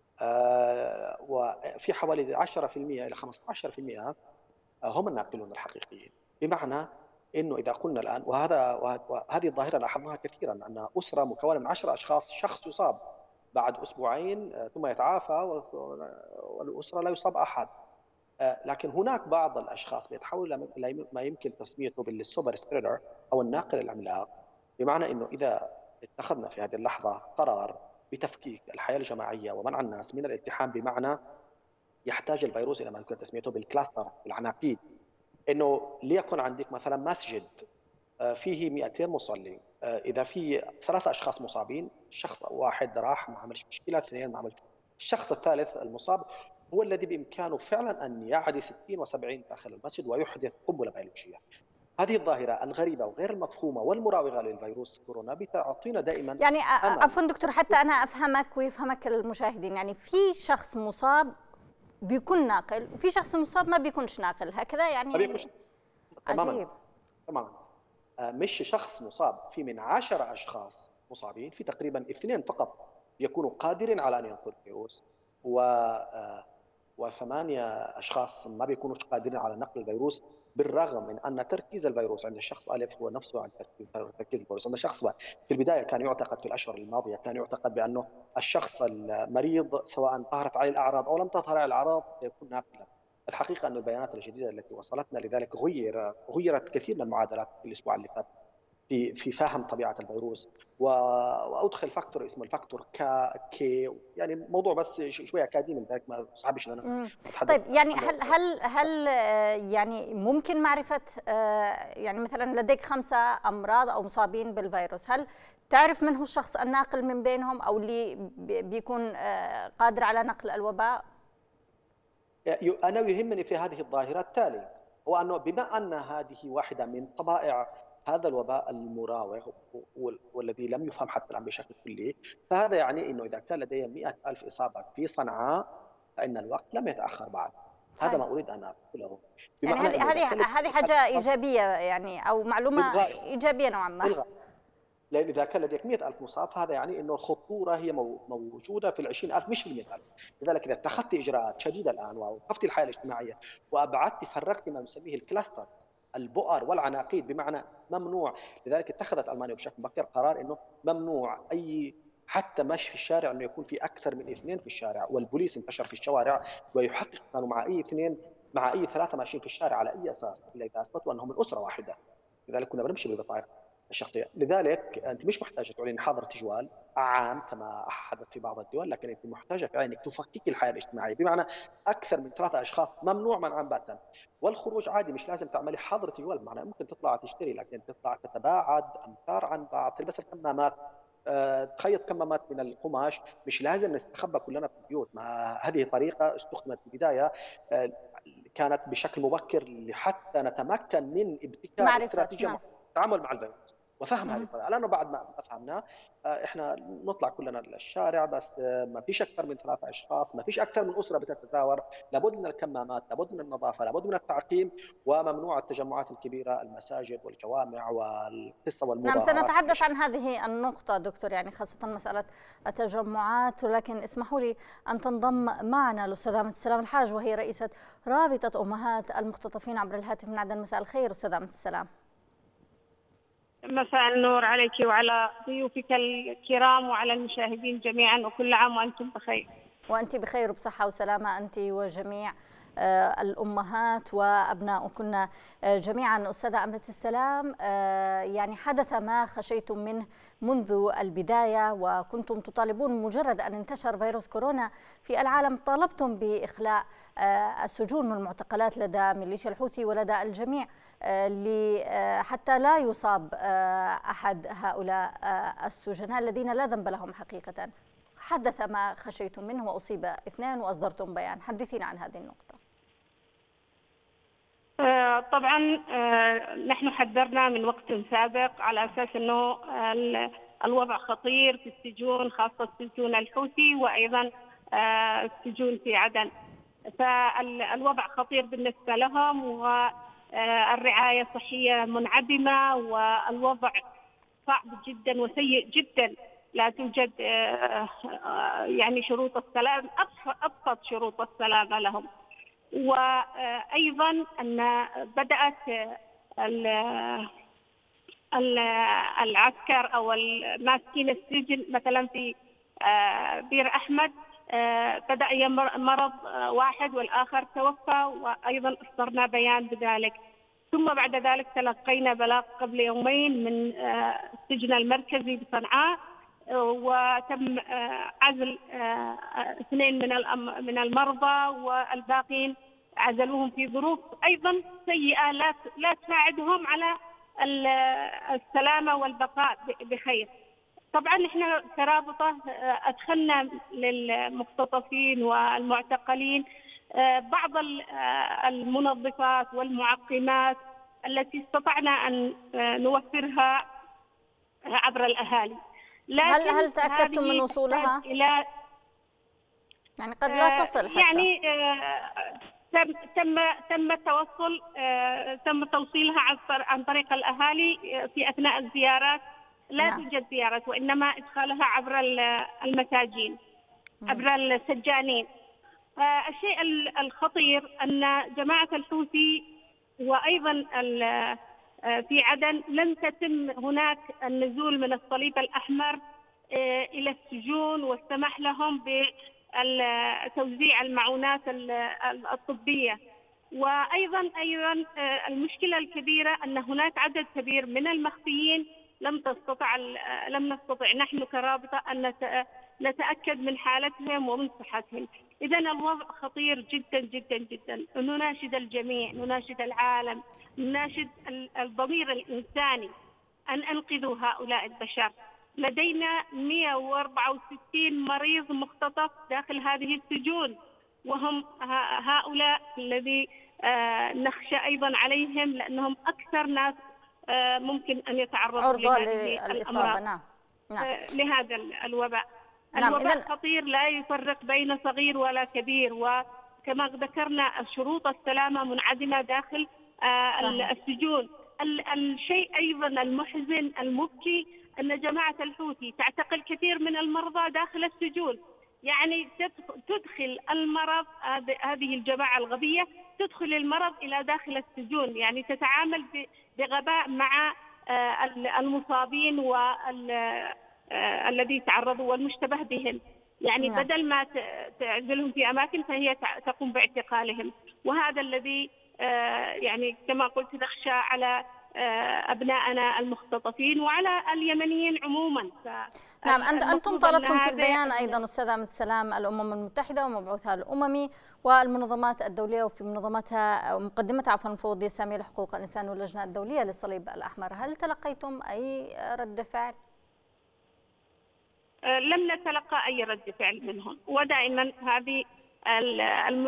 وفي حوالي عشرة بالمئة إلى خمسة عشر بالمئة هم الناقلون الحقيقيين. بمعنى إنه إذا قلنا الآن، وهذا وهذه الظاهرة لاحظناها كثيرا، أن أسرة مكونة من عشرة أشخاص، شخص يصاب بعد أسبوعين ثم يتعافى والأسرة لا يصاب أحد. لكن هناك بعض الأشخاص بيتحول إلى ما يمكن تسميته بالسوبر سبريدر أو الناقل العملاق. بمعنى أنه إذا اتخذنا في هذه اللحظة قرار بتفكيك الحياة الجماعية ومنع الناس من الالتحام، بمعنى يحتاج الفيروس إلى ما يمكن تسميته بالكلاسترز، بالعناقيد، إنه ليكن عندك مثلا مسجد فيه مئتين مصلي، إذا في ثلاثة أشخاص مصابين، شخص واحد راح ما عملش مشكلة، اثنين ما عملش، الشخص الثالث المصاب هو الذي بإمكانه فعلا أن يعدي ستين وسبعين داخل المسجد ويحدث قنبلة بيولوجية. هذه الظاهرة الغريبة وغير المفهومة والمراوغة للفيروس كورونا بتعطينا دائما يعني عفوا دكتور، حتى أنا أفهمك ويفهمك المشاهدين، يعني في شخص مصاب بيكون ناقل وفي شخص مصاب ما بيكونش ناقل، هكذا يعني؟ بيكونش. تماما عجيب. تماما. مش شخص مصاب، في من عشرة أشخاص مصابين، في تقريبا اثنين فقط يكونوا قادرين على أن ينقلوا الفيروس، و وثمانية أشخاص ما بيكونوا قادرين على نقل الفيروس، بالرغم من أن تركيز الفيروس عند الشخص ألف هو نفسه عن تركيز تركيز الفيروس عند الشخص باء. في البداية كان يعتقد في الأشهر الماضية كان يعتقد بأنه الشخص المريض سواء ظهرت عليه الأعراض أو لم تظهر عليه الأعراض يكون ناقلا. الحقيقة أن البيانات الجديدة التي وصلتنا لذلك غير غيرت كثير من المعادلات في الأسبوع اللي فات في في فهم طبيعة الفيروس، وأدخل فاكتور اسمه الفاكتور كا كي، يعني موضوع بس شوية أكاديمي لذلك ما صعبش إن أنا أتحدث. طيب يعني هل هل هل يعني ممكن معرفة، يعني مثلا لديك خمسة أمراض أو مصابين بالفيروس، هل تعرف من هو الشخص الناقل من بينهم أو اللي بيكون قادر على نقل الوباء؟ أنا يهمني في هذه الظاهرة التالي، هو أنه بما أن هذه واحدة من طبائع هذا الوباء المراوغ والذي لم يفهم حتى الآن بشكل كلي، فهذا يعني أنه إذا كان لدي مئة ألف إصابة في صنعاء فإن الوقت لم يتأخر بعد. هذا ما أريد أن أقوله. يعني هذه هذه هذه حاجة إيجابية يعني، أو معلومة إيجابية نوعا ما. لأن إذا كان لديك مئة ألف مصاب هذا يعني أنه الخطورة هي موجودة في العشرين ألف مش في المئة ألف. لذلك إذا اتخذت إجراءات شديدة الآن ووقفت الحياة الاجتماعية وأبعدت فرقت ما نسميه الكلاستر، البؤر والعناقيد، بمعنى ممنوع. لذلك اتخذت ألمانيا بشكل مبكر قرار أنه ممنوع أي حتى مشي في الشارع أنه يكون في أكثر من اثنين في الشارع، والبوليس انتشر في الشوارع ويحقق كانوا مع أي اثنين مع أي ثلاثة ماشيين في الشارع على أي أساس إلا إذا أثبتوا أنهم من أسرة واحدة. لذلك كنا بنمشي بالبطايق الشخصية. لذلك أنت مش محتاجة تعلن حظر تجوال عام كما حدث في بعض الدول، لكن أنت محتاجة فعلا أنك تفكك الحياة الاجتماعية، بمعنى أكثر من ثلاثة أشخاص ممنوع منعا باتا. والخروج عادي، مش لازم تعملي حظر تجوال، بمعنى ممكن تطلع تشتري، لكن تطلع تتباعد أمتار عن بعض، تلبس الكمامات، أه، تخيط كمامات من القماش، مش لازم نستخبى كلنا في البيوت. ما هذه طريقة استخدمت في البداية أه، كانت بشكل مبكر حتى نتمكن من ابتكار استراتيجية التعامل مع الفيروس. وفهم هذه الطريقه، لانه بعد ما فهمنا احنا نطلع كلنا للشارع، بس ما فيش اكثر من ثلاثه اشخاص، ما فيش اكثر من اسره بتتزاور، لابد من الكمامات، لابد من النظافه، لابد من التعقيم، وممنوع التجمعات الكبيره، المساجد والجوامع والقصه نعم، والمظاهرات. سنتحدث عن هذه النقطة دكتور، يعني خاصة مسألة التجمعات، ولكن اسمحوا لي أن تنضم معنا الأستاذة أمة السلام الحاج، وهي رئيسة رابطة أمهات المختطفين عبر الهاتف من عدن. مساء الخير أستاذة أمة السلام. مساء النور عليك وعلى ضيوفك الكرام وعلى المشاهدين جميعا، وكل عام وأنتم بخير. وأنت بخير وبصحة وسلامة أنت وجميع الأمهات وأبناؤكن جميعا. أستاذة أمة السلام، يعني حدث ما خشيتم منه منذ البداية، وكنتم تطالبون مجرد أن انتشر فيروس كورونا في العالم طالبتم بإخلاء السجون والمعتقلات لدى ميليشيا الحوثي ولدى الجميع حتى لا يصاب أحد هؤلاء السجناء الذين لا ذنب لهم حقيقة. حدث ما خشيتم منه وأصيب اثنان وأصدرتم بيان، حدثينا عن هذه النقطة. طبعا نحن حذرنا من وقت سابق على أساس أنه الوضع خطير في السجون، خاصة السجون الحوثي وأيضا السجون في عدن، فالوضع خطير بالنسبة لهم، والرعاية الصحية منعدمة، والوضع صعب جدا وسيء جدا. لا توجد يعني شروط السلام، أبسط شروط السلامة لهم. وأيضا أن بدأت العسكر أو ماسكين السجن مثلا في بير أحمد بدأ مرض واحد والآخر توفى، وأيضا أصدرنا بيان بذلك. ثم بعد ذلك تلقينا بلاغ قبل يومين من السجن المركزي بصنعاء، وتم عزل اثنين من من المرضى، والباقين عزلوهم في ظروف أيضا سيئة لا لا تساعدهم على السلامة والبقاء بخير. طبعا نحن كرابطة أدخلنا للمختطفين والمعتقلين بعض المنظفات والمعقمات التي استطعنا أن نوفرها عبر الأهالي. هل هل تأكدتم من وصولها؟ إلى يعني قد لا تصل حتى. يعني تم تم تم التوصل تم توصيلها عن طريق الأهالي في أثناء الزيارات. لا نعم. توجد زيارات، وإنما إدخالها عبر المساجين، عبر السجانين. الشيء الخطير أن جماعة الحوثي وأيضا في عدن لم تتم هناك النزول من الصليب الأحمر إلى السجون والسمح لهم بتوزيع المعونات الطبية. وأيضا أيضا المشكلة الكبيرة أن هناك عدد كبير من المخفيين لم تستطع لم نستطع نحن كرابطة أن نتأكد من حالتهم ومن صحتهم. إذا الوضع خطير جدا جدا جدا. نناشد الجميع، نناشد العالم، نناشد الضمير الإنساني أن أنقذوا هؤلاء البشر. لدينا مئة وأربعة وستين مريض مختطف داخل هذه السجون، وهم هؤلاء الذي نخشى أيضا عليهم، لأنهم أكثر ناس ممكن أن يتعرضوا لهذه الأمراض. نعم. نعم. لهذا الوباء. نعم. الوباء إذن... خطير، لا يفرق بين صغير ولا كبير، وكما ذكرنا شروط السلامة منعدمة داخل السجون. الشيء أيضا المحزن المبكي أن جماعة الحوثي تعتقل كثير من المرضى داخل السجون، يعني تدخل المرض، هذه الجماعة الغبية تدخل المرض إلى داخل السجون، يعني تتعامل بغباء مع المصابين والذي تعرضوا والمشتبه بهم، يعني نعم. بدل ما تعزلهم في أماكن فهي تقوم باعتقالهم. وهذا الذي يعني كما قلت نخشى على أبنائنا المختطفين وعلى اليمنيين عموما. نعم. أنتم طلبتم في البيان أيضا أستاذة أمة السلام الأمم المتحدة ومبعوثها الأممي والمنظمات الدولية، وفي منظمتها مقدمتها عفوا المفوضية السامية لحقوق الإنسان واللجنة الدولية للصليب الأحمر. هل تلقيتم أي رد فعل؟ لم نتلقى أي رد فعل منهم، ودائما هذه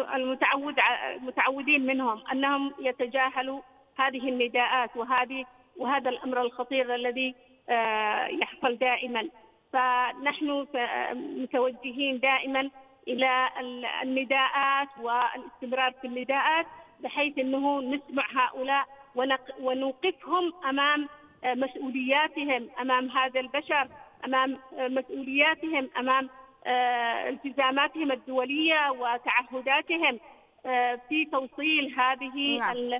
المتعود المتعودين منهم أنهم يتجاهلوا هذه النداءات وهذه وهذا الأمر الخطير الذي يحصل دائما. فنحن متوجهين دائما إلى النداءات والاستمرار في النداءات بحيث أنه نسمع هؤلاء ونوقفهم أمام مسؤولياتهم أمام هذا البشر، أمام مسؤولياتهم أمام التزاماتهم الدولية وتعهداتهم في توصيل هذه نعم.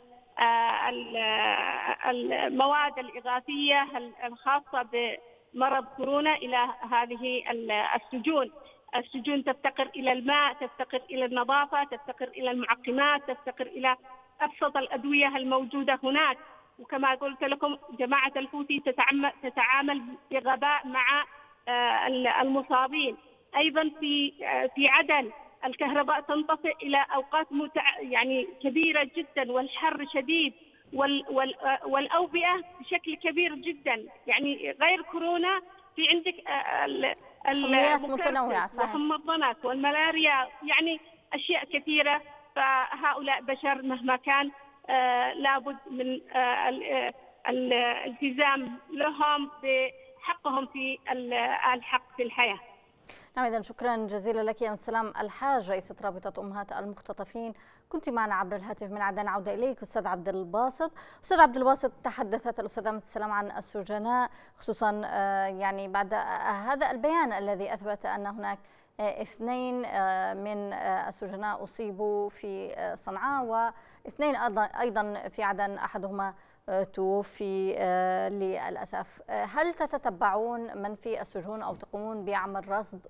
المواد الإغاثية الخاصة بمرض كورونا إلى هذه السجون. السجون تفتقر إلى الماء، تفتقر إلى النظافة، تفتقر إلى المعقمات، تفتقر إلى أبسط الأدوية الموجودة هناك. وكما قلت لكم جماعة الحوثي تتعامل بغباء مع المصابين. أيضا في في عدن الكهرباء تنطفئ إلى أوقات متع... يعني كبيرة جدا، والحر شديد، وال... وال... والأوبئة بشكل كبير جدا. يعني غير كورونا في عندك حميات متنوعة والمضنات والملاريا، يعني أشياء كثيرة. فهؤلاء بشر مهما كان آه لابد من آه الالتزام لهم بحقهم في الحق في الحياة. نعم، إذن شكرا جزيلا لك يا سلام الحاج، رئيسة رابطة أمهات المختطفين، كنت معنا عبر الهاتف من عدن. عودة إليك أستاذ عبد الباسط. أستاذ عبد الباسط، تحدثت الأستاذة أمة السلام عن السجناء، خصوصا يعني بعد هذا البيان الذي أثبت أن هناك اثنين من السجناء أصيبوا في صنعاء واثنين أيضا في عدن، أحدهما توفي للأسف. هل تتتبعون من في السجون أو تقومون بعمل رصد؟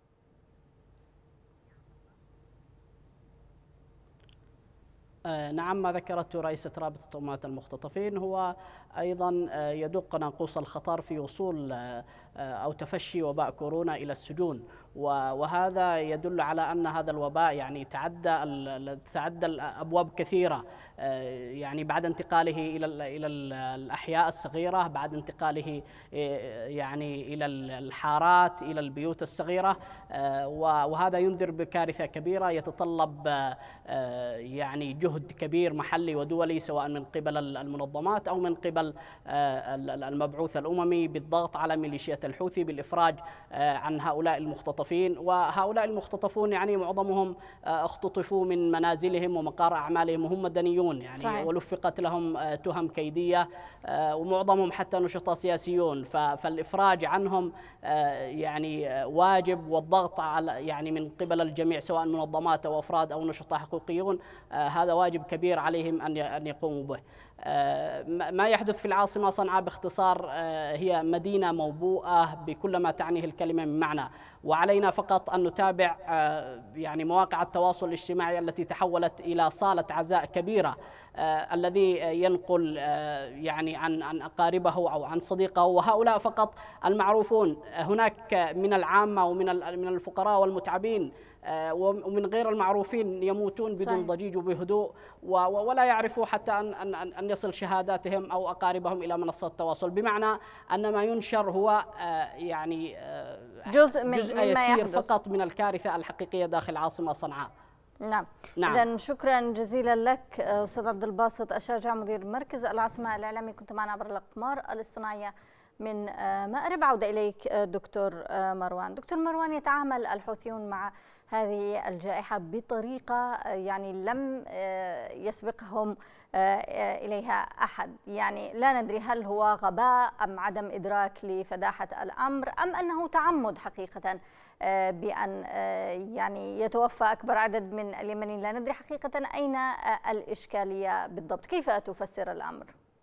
نعم، ما ذكرته رئيسة رابطة أمهات المختطفين هو أيضا يدق ناقوس الخطر في وصول أو تفشي وباء كورونا إلى السجون، وهذا يدل على أن هذا الوباء يعني تعدى تعدى الأبواب كثيرة، يعني بعد انتقاله إلى إلى الأحياء الصغيرة، بعد انتقاله يعني إلى الحارات، إلى البيوت الصغيرة، وهذا ينذر بكارثة كبيرة يتطلب يعني جهد كبير محلي ودولي، سواء من قبل المنظمات أو من قبل المبعوث الأممي بالضغط على ميليشيات الحوثي بالإفراج عن هؤلاء المختطفين. وهؤلاء المختطفون يعني معظمهم اختطفوا من منازلهم ومقار أعمالهم وهم مدنيون يعني صحيح. ولفقت لهم تهم كيدية، ومعظمهم حتى نشطاء سياسيون، فالإفراج عنهم يعني واجب، والضغط على يعني من قبل الجميع سواء منظمات أو أفراد أو نشطاء حقوقيون، هذا واجب كبير عليهم أن أن يقوموا به. ما يحدث في العاصمة صنعاء باختصار هي مدينة موبوءة بكل ما تعنيه الكلمة من معنى، وعلينا فقط أن نتابع يعني مواقع التواصل الاجتماعي التي تحولت إلى صالة عزاء كبيرة، الذي ينقل يعني عن عن أقاربه أو عن صديقه، وهؤلاء فقط المعروفون. هناك من العامة ومن من الفقراء والمتعبين ومن غير المعروفين يموتون بدون صحيح. ضجيج وبهدوء، ولا يعرفوا حتى أن أن أن يصل شهاداتهم أو أقاربهم إلى منصات التواصل، بمعنى أن ما ينشر هو يعني جزء من جزء يسير فقط من الكارثة الحقيقية داخل عاصمة صنعاء. نعم, نعم. إذن شكرا جزيلا لك أستاذ عبد الباسط الشاجع، مدير مركز العاصمة الإعلامي، كنت معنا عبر الأقمار الاصطناعية من مأرب. عودة إليك دكتور مروان. دكتور مروان، يتعامل الحوثيون مع هذه الجائحة بطريقة يعني لم يسبقهم إليها أحد، يعني لا ندري هل هو غباء أم عدم إدراك لفداحة الأمر، أم أنه تعمد حقيقة بأن يعني يتوفى أكبر عدد من اليمنيين. لا ندري حقيقة أين الإشكالية بالضبط. كيف تفسر الأمر؟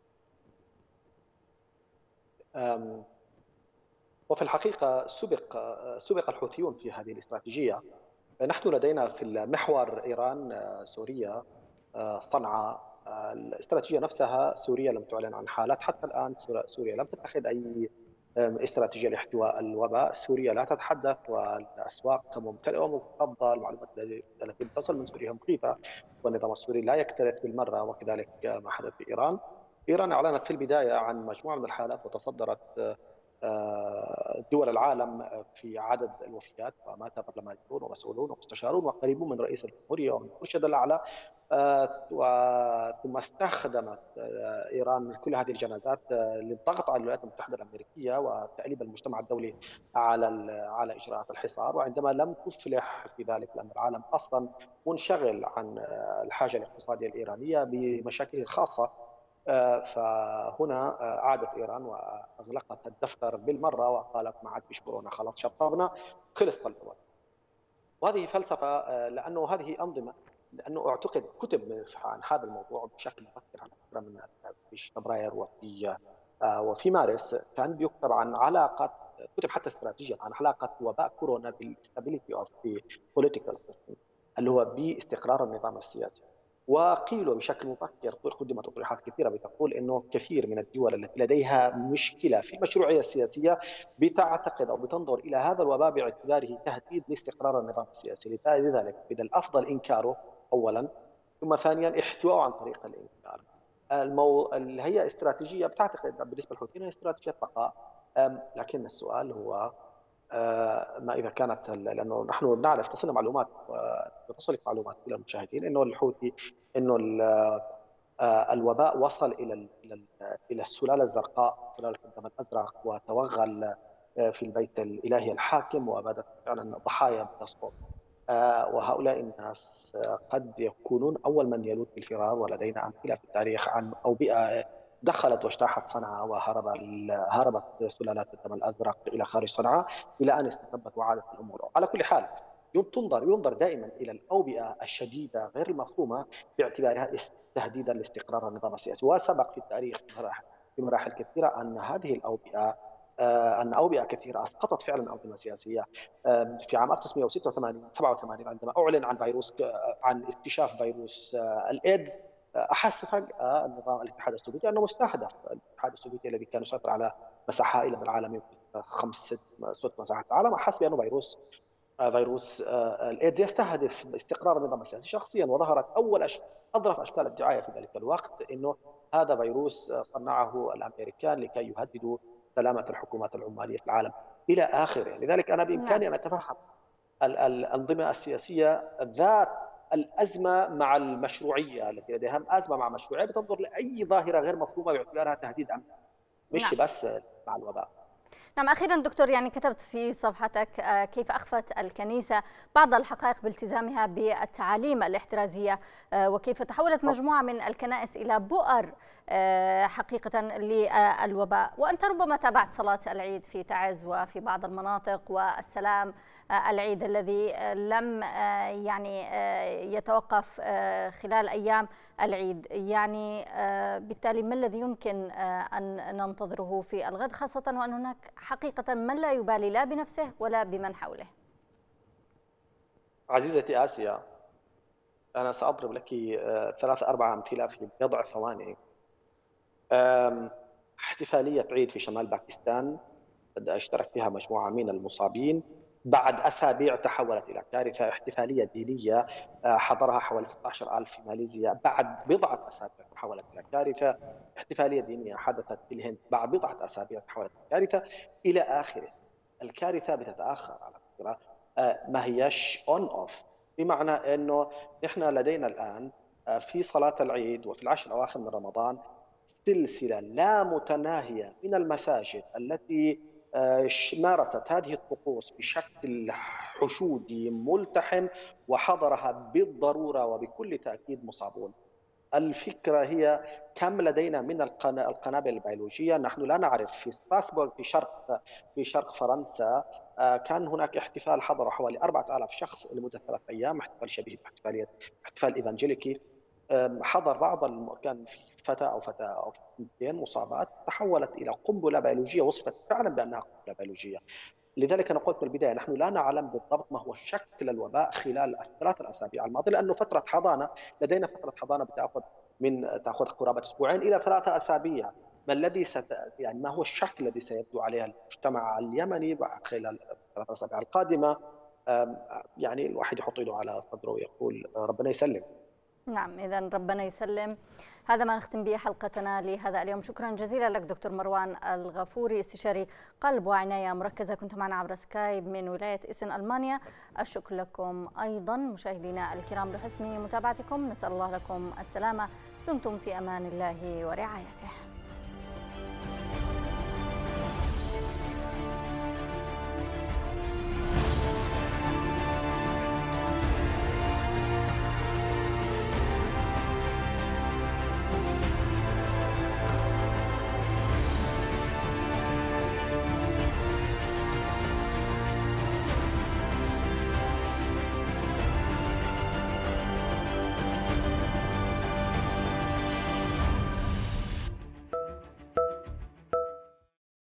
وفي الحقيقة سبق سبق الحوثيون في هذه الاستراتيجية. نحن لدينا في المحور إيران، سوريا، صنعاء. الاستراتيجية نفسها سوريا لم تعلن عن حالات حتى الآن. سوريا لم تتخذ أي استراتيجية لاحتواء الوباء. سوريا لا تتحدث والأسواق ممتلئة ومكتظة. المعلومات التي تصل من سوريا مخيفة، والنظام السوري لا يكترث بالمرة، وكذلك ما حدث في إيران. إيران أعلنت في البداية عن مجموعة من الحالات وتصدرت دول العالم في عدد الوفيات، ومات برلمانيون ومسؤولون ومستشارون وقريبون من رئيس الجمهورية ومن المرشد الأعلى. ثم استخدمت إيران كل هذه الجنازات للضغط على الولايات المتحدة الأمريكية وتأليب المجتمع الدولي على على إجراءات الحصار، وعندما لم تفلح في ذلك لأن العالم أصلا منشغل عن الحاجة الاقتصادية الإيرانية بمشاكله الخاصة، فهنا عادت إيران وأغلقت الدفتر بالمرة وقالت ما عاد فيش كورونا، خلاص شطبنا، خلص الأول. وهذه فلسفة، لأنه هذه أنظمة، لأنه أعتقد كتب عن هذا الموضوع بشكل مبكر على فكرة من في فبراير وفي وفي مارس، كان بيكتب عن علاقة، كتب حتى استراتيجية عن علاقة وباء كورونا بالستابيليتي أوف ذا بوليتيكال سيستم، اللي هو باستقرار النظام السياسي. وقيل بشكل مبكر، قدمت تطريحات كثيرة بتقول أنه كثير من الدول التي لديها مشكلة في المشروعية السياسية بتعتقد أو بتنظر إلى هذا الوباء باعتباره تهديد لاستقرار النظام السياسي، لذلك من الأفضل إنكاره أولا، ثم ثانيا احتوائه عن طريق الإنكار. المو... هي استراتيجية بتعتقد بالنسبة للحوثيين هي استراتيجية بقاء، لكن السؤال هو ما إذا كانت، لأنه نحن نعرف تصلنا معلومات وتصلك معلومات إلى المشاهدين أنه الحوثي أنه الوباء وصل إلى إلى السلالة الزرقاء، سلالة الدم الأزرق، وتوغل في البيت الإلهي الحاكم وبدت فعلا ضحايا بتسقط. وهؤلاء الناس قد يكونون أول من يلوذ بالفرار، ولدينا أمثلة في التاريخ عن أوبئة دخلت واجتاحت صنعاء وهرب هربت سلالات الدم الأزرق إلى خارج صنعاء إلى أن استتبت وعادت الأمور. على كل حال تنظر ينظر دائما إلى الأوبئة الشديدة غير المفهومة باعتبارها تهديدا لاستقرار النظام السياسي. وسبق في التاريخ في مراحل, في مراحل كثيرة أن هذه الأوبئة أن أوبئة كثيرة أسقطت فعلا أنظمة سياسية. في عام ألف وتسعمئة وستة وثمانين سبعة وثمانين عندما أعلن عن فيروس عن اكتشاف فيروس الإيدز، أحس فجأة النظام الاتحاد السوفيتي أنه مستهدف. الاتحاد السوفيتي الذي كان يسيطر على مساحة هائلة من العالم، يمكن خمس ست ست مساحات العالم، أحس بأنه فيروس فيروس الإيدز يستهدف استقرار النظام السياسي شخصيا. وظهرت أول أش... أظرف أشكال الدعاية في ذلك الوقت أنه هذا فيروس صنعه الأمريكان لكي يهددوا سلامة الحكومات العمالية في العالم إلى آخره. لذلك أنا بإمكاني أن أتفهم الأنظمة السياسية ذات الأزمة مع المشروعية، التي لديها أزمة مع المشروعية بتنظر لأي ظاهرة غير مفهومة باعتبارها تهديد أمني، مش نعم. بس مع الوباء. نعم. أخيرا دكتور، يعني كتبت في صفحتك كيف أخفت الكنيسة بعض الحقائق بالتزامها بالتعاليم الاحترازية، وكيف تحولت مجموعة من الكنائس إلى بؤر حقيقة للوباء. وأنت ربما تابعت صلاة العيد في تعز وفي بعض المناطق، والسلام العيد الذي لم يعني يتوقف خلال أيام العيد. يعني بالتالي ما الذي يمكن أن ننتظره في الغد، خاصة وأن هناك حقيقة من لا يبالي لا بنفسه ولا بمن حوله؟ عزيزتي آسيا، أنا سأضرب لك ثلاثة أربعة أمثلة في بضع ثواني. احتفالية عيد في شمال باكستان اشترك فيها مجموعة من المصابين، بعد أسابيع تحولت إلى كارثة. احتفالية دينية حضرها حوالي ستة عشر ألف في ماليزيا، بعد بضعة أسابيع تحولت إلى كارثة. احتفالية دينية حدثت في الهند، بعد بضعة أسابيع تحولت إلى كارثة إلى آخره. الكارثة بتتأخر على فكرة، ما هيش أون أوف، بمعنى أنه نحن لدينا الآن في صلاة العيد وفي العشر الأواخر من رمضان سلسلة لا متناهية من المساجد التي مارست هذه الطقوس بشكل حشودي ملتحم، وحضرها بالضرورة وبكل تأكيد مصابون. الفكرة هي كم لدينا من القنابل البيولوجية. نحن لا نعرف في ستراسبورغ في شرق في شرق فرنسا كان هناك احتفال حضر حوالي أربعة آلاف شخص لمدة ثلاث أيام، احتفال شبيه باحتفالية احتفال إيفانجيليكي. حضر بعض الم... كان في فتى أو فتاة أو اثنتين مصابات، تحولت إلى قنبلة بيولوجية، وصفت فعلا بأنها قنبلة بيولوجية. لذلك أنا قلت من البداية نحن لا نعلم بالضبط ما هو شكل الوباء خلال الثلاث الأسابيع الماضية، لأنه فترة حضانة لدينا فترة حضانة بتأخذ من تأخذ قرابة أسبوعين إلى ثلاثة أسابيع. ما الذي ست... يعني ما هو الشكل الذي سيبدو عليه المجتمع اليمني خلال الثلاث أسابيع القادمة؟ يعني الواحد يحط يده على صدره ويقول ربنا يسلم. نعم، إذا ربنا يسلم. هذا ما نختم به حلقتنا لهذا اليوم. شكرا جزيلا لك دكتور مروان الغفوري، استشاري قلب وعناية مركزة، كنت معنا عبر سكايب من ولاية إسن ألمانيا. الشكر لكم أيضا مشاهدينا الكرام لحسن متابعتكم، نسأل الله لكم السلامة، دمتم في أمان الله ورعايته.